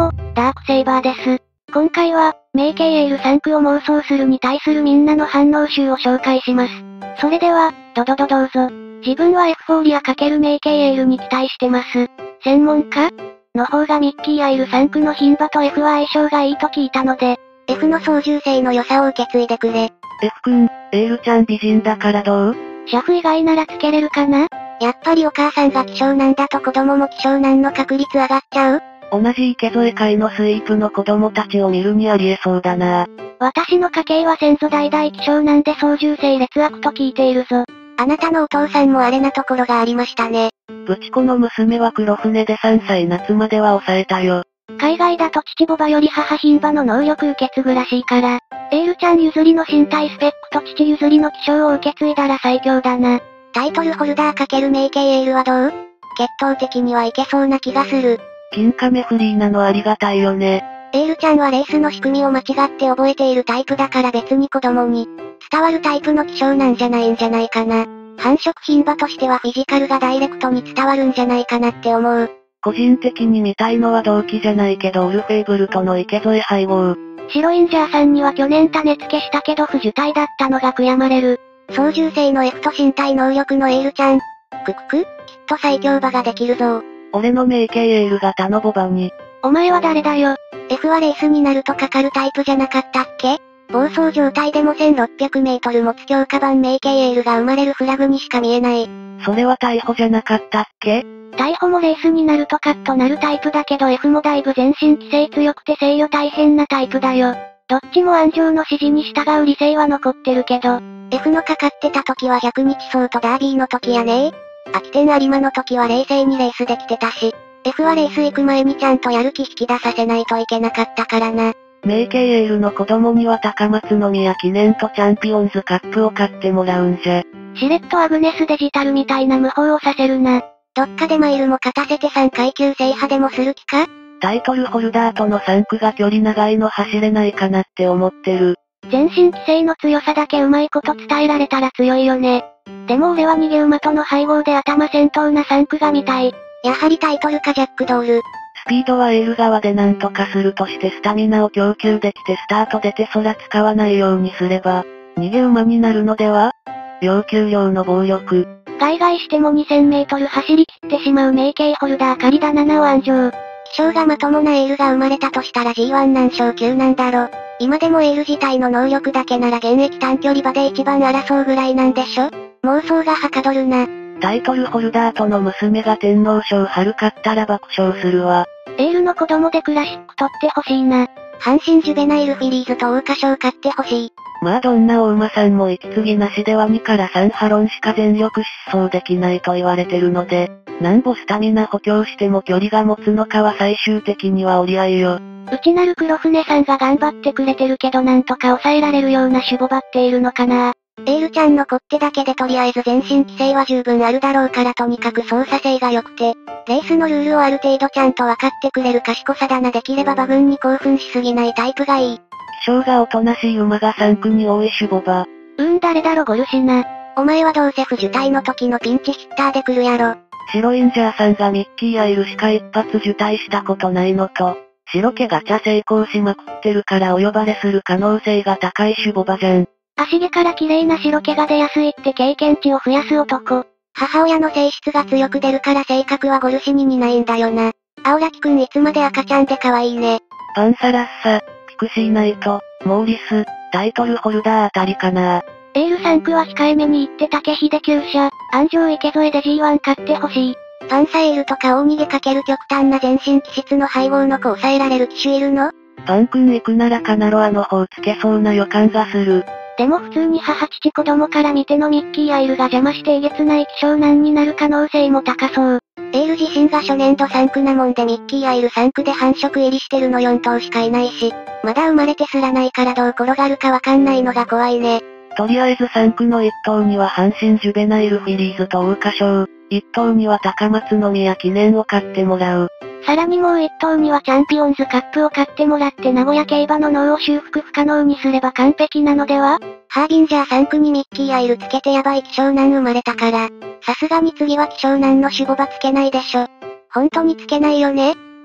も、ダークセイバーです。今回は、メイケイエール3区を妄想するに対するみんなの反応集を紹介します。それでは、どうぞ。自分はエフフォーリア×メイケイエールに期待してます。専門家の方がミッキーアイル3区の牝馬と F は相性がいいと聞いたので、 F の操縦性の良さを受け継いでくれ。 F 君、エールちゃん美人だからどう？ シャフ以外ならつけれるかな？ やっぱりお母さんが希少なんだと子供も希少なんの確率上がっちゃう？ 同じ池添界のスイープの子供たちを見るにありえそうだな。 私の家系は先祖代々希少なんで操縦性劣悪と聞いているぞ。 あなたのお父さんもあれなところがありましたね。 ブチコの娘は黒船で3歳夏までは抑えたよ。 海外だと父ボバより母牝馬の能力受け継ぐらしいから、エールちゃん譲りの身体スペックと父譲りの気性を受け継いだら最強だな。 タイトルホルダー×メイケイエールはどう？血統的にはいけそうな気がする。 金亀フリーなのありがたいよね。 エールちゃんはレースの仕組みを間違って覚えているタイプだから別に子供に伝わるタイプの希少なんじゃないんじゃないかな。繁殖牝馬としてはフィジカルがダイレクトに伝わるんじゃないかなって思う。 個人的に見たいのは同期じゃないけどオルフェーブルとの池添配合。 白インジャーさんには去年種付けしたけど不受胎だったのが悔やまれる。 操縦性の F と身体能力のエールちゃん。きっと最強馬ができるぞ。 俺のメイケイエール型のボバに。 お前は誰だよ。 F はレースになるとかかるタイプじゃなかったっけ？暴走状態でも1600メートル持つ強化版メイケイエールが生まれるフラグにしか見えない。 それは逮捕じゃなかったっけ？ 逮捕もレースになるとカッとなるタイプだけど F もだいぶ全身規制強くて制御大変なタイプだよ。どっちも安城の指示に従う理性は残ってるけど。 F のかかってた時は100日走とダービーの時やね秋天有馬の時は冷静にレースできてたし、F はレース行く前にちゃんとやる気引き出させないといけなかったからな。 メイケイエールの子供には高松宮記念とチャンピオンズカップを買ってもらうんじゃ。 しれっとアグネスデジタルみたいな無法をさせるな。 どっかでマイルも勝たせて3階級制覇でもする気か？ タイトルホルダーとの3区が距離長いの走れないかなって思ってる。 全身規制の強さだけうまいこと伝えられたら強いよね。でも俺は逃げ馬との配合で頭先頭な3区が見たい。 やはりタイトルかジャックドール。 スピードはエール側でなんとかするとしてスタミナを供給できてスタート出て空使わないようにすれば、逃げ馬になるのでは？要求量の暴力。 海外しても2000メートル走り切ってしまうメイケイホルダー仮だ7を安城。 気性がまともなエールが生まれたとしたら G1 何勝級なんだろ。今でもエール自体の能力だけなら現役短距離馬で一番争うぐらいなんでしょ？妄想がはかどるな。 タイトルホルダーとの娘が天皇賞春勝ったら爆笑するわ。 エールの子供でクラシック取ってほしいな。 阪神ジュベナイルフィリーズと桜花賞買ってほしい。 まあどんなお馬さんも息継ぎなしでは2から3ハロンしか全力疾走できないと言われてるので、なんぼスタミナ補強しても距離が持つのかは最終的には折り合いよ。 内なる黒船さんが頑張ってくれてるけどなんとか抑えられるような守護馬っているのかな。 エールちゃんのこってだけでとりあえず全身規制は十分あるだろうからとにかく操作性が良くて、レースのルールをある程度ちゃんと分かってくれる賢さだな。できれば馬群に興奮しすぎないタイプがいい。 気性がおとなしい馬が3区に多い守護馬。 誰だろゴルシナ。 お前はどうせ不受胎の時のピンチヒッターで来るやろ。 白インジャーさんがミッキーアイルしか一発受胎したことないのと、白毛ガチャ成功しまくってるからお呼ばれする可能性が高い守護馬じゃん。 足毛から綺麗な白毛が出やすいって経験値を増やす男。 母親の性質が強く出るから性格はゴルシニにないんだよな。青ラキくんいつまで赤ちゃんで可愛いね。 パンサラッサ、ピクシーナイト、モーリス、タイトルホルダーあたりかな。 エール3区は控えめに言って竹秀厩舎、安城池添で G1 買ってほしい。 パンサエールとか大逃げかける極端な全身気質の配合の子抑えられる騎手いるの？ パン君行くならカナロアの方つけそうな予感がする。 でも普通に母父子供から見てのミッキーアイルが邪魔してえげつない希少難になる可能性も高そう。 エール自身が初年度3区なもんでミッキーアイル3区で繁殖入りしてるの4頭しかいないし、まだ生まれてすらないからどう転がるかわかんないのが怖いね。 とりあえず3区の1頭には阪神ジュベナイルフィリーズと桜花賞、1頭には高松宮記念を買ってもらう。 さらにもう1頭にはチャンピオンズカップを買ってもらって名古屋競馬の脳を修復不可能にすれば完璧なのでは？ ハービンジャー3区にミッキーアイルつけてヤバい希少難生まれたから、さすがに次は希少難の守護馬つけないでしょ。本当につけないよね？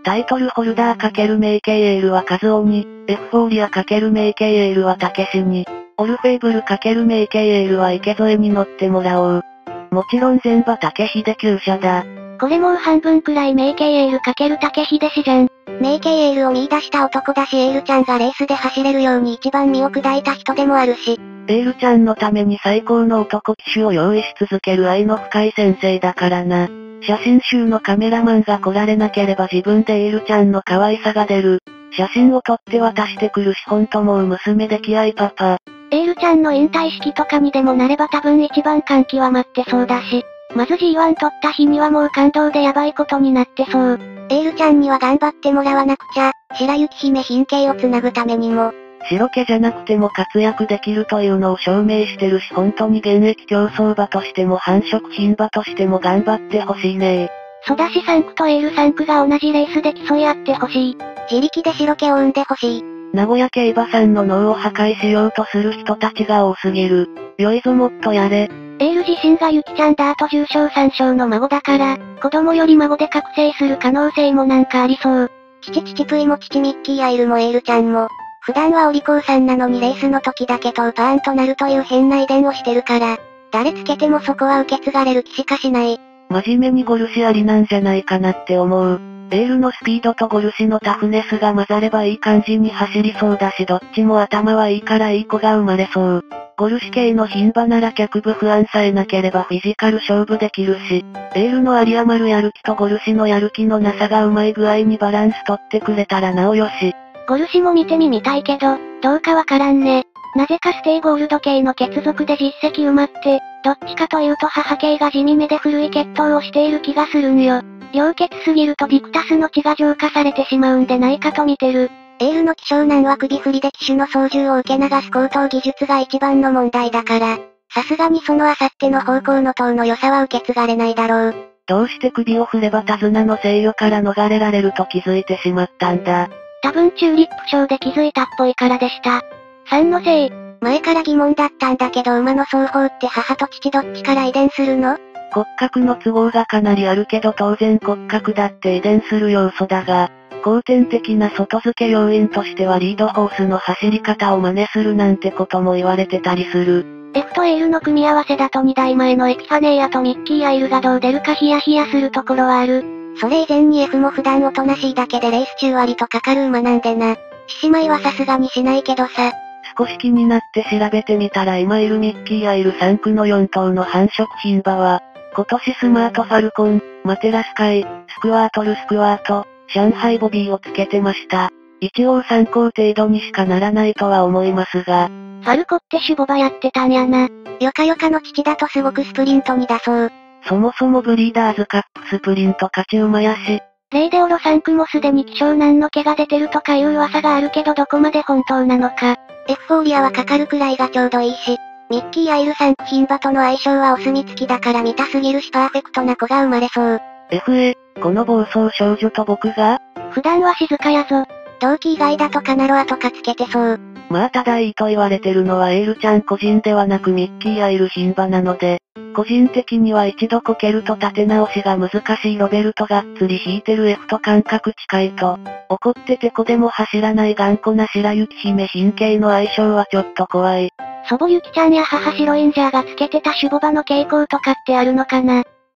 タイトルホルダー×メイケイエールはカズオに、エフフォーリア×メイケイエールはタケシに、オルフェーブル×メイケイエールは池添に乗ってもらおう。もちろん全場竹秀厩舎だ。 これもう半分くらいメイケイエール×竹秀氏じゃん。 メイケイエールを見出した男だしエールちゃんがレースで走れるように一番身を砕いた人でもあるし。 エールちゃんのために最高の男騎手を用意し続ける愛の深い先生だからな。写真集のカメラマンが来られなければ自分でエールちゃんの可愛さが出る。写真を撮って渡してくるしほんともう娘で気合いパパ。 エールちゃんの引退式とかにでもなれば多分一番感極まってそうだし。まず G1 取った日にはもう感動でヤバいことになってそう。 エールちゃんには頑張ってもらわなくちゃ、白雪姫品系をつなぐためにも。 白毛じゃなくても活躍できるというのを証明してるし本当に現役競走馬としても繁殖牝馬としても頑張ってほしいね。 ソダシ3区とエール3区が同じレースで競い合ってほしい。 自力で白毛を生んでほしい。 名古屋競馬さんの脳を破壊しようとする人たちが多すぎる。よいぞもっとやれ。 エール自身がユキちゃんだと重症3勝の孫だから、子供より孫で覚醒する可能性もなんかありそう。 父プイも父ミッキーアイルもエールちゃんも。普段はお利口さんなのにレースの時だけトーパーンとなるという変な遺伝をしてるから。誰つけてもそこは受け継がれる気しかしない。 真面目にゴルシありなんじゃないかなって思う。エールのスピードとゴルシのタフネスが混ざればいい感じに走りそうだしどっちも頭はいいからいい子が生まれそう。ゴルシ系の牝馬なら脚部不安さえなければフィジカル勝負できるし、エールの有り余るやる気とゴルシのやる気のなさがうまい具合にバランス取ってくれたらなおよし。 ゴルシも見てみたいけど、どうかわからんね。なぜかステイゴールド系の血族で実績埋まって、どっちかというと母系が地味めで古い血統をしている気がするんよ。良血すぎるとビクタスの血が浄化されてしまうんでないかと見てる。 エールの希少難は首振りで騎手の操縦を受け流す高等技術が一番の問題だから、さすがにそのあさっての方向の塔の良さは受け継がれないだろう。 どうして首を振れば手綱の制御から逃れられると気づいてしまったんだ。 多分チューリップ賞で気づいたっぽいからでした。3のせい。 前から疑問だったんだけど馬の双方って母と父どっちから遺伝するの？ 骨格の都合がかなりあるけど当然骨格だって遺伝する要素だが、後天的な外付け要因としてはリードホースの走り方を真似するなんてことも言われてたりする。 F とエールの組み合わせだと2代前のエピファネイアとミッキーアイルがどう出るかヒヤヒヤするところはある。 それ以前に F も普段おとなしいだけでレース中割とかかる馬なんでな。獅子舞はさすがにしないけどさ。 少し気になって調べてみたら今いるミッキーアイル3区の4頭の繁殖牝馬は、今年スマートファルコン、マテラスカイ、スクワートルスクワート、上海ボビーをつけてました。一応参考程度にしかならないとは思いますが。 ファルコってシュボバやってたんやな。 ヨカヨカの父だとすごくスプリントにだそう。 そもそもブリーダーズカップスプリント勝ち馬やし。 レイデオロ3区もすでに希少難の毛が出てるとかいう噂があるけどどこまで本当なのか。 エフフォーリアはかかるくらいがちょうどいいし、ミッキーアイル3区牝馬との相性はお墨付きだから見たすぎるしパーフェクトな子が生まれそう。 FA、この暴走少女と僕が普段は静かやぞ。 同期以外だとカナロアとかつけてそう。 まあただいいと言われてるのはエールちゃん個人ではなくミッキーアイル牝馬なので、個人的には一度こけると立て直しが難しいロベルトがっつり引いてる F と感覚近いと、怒ってて子でも走らない頑固な白雪姫品系の相性はちょっと怖い。 祖母ゆきちゃんや母白インジャーがつけてたシュボバの傾向とかってあるのかな。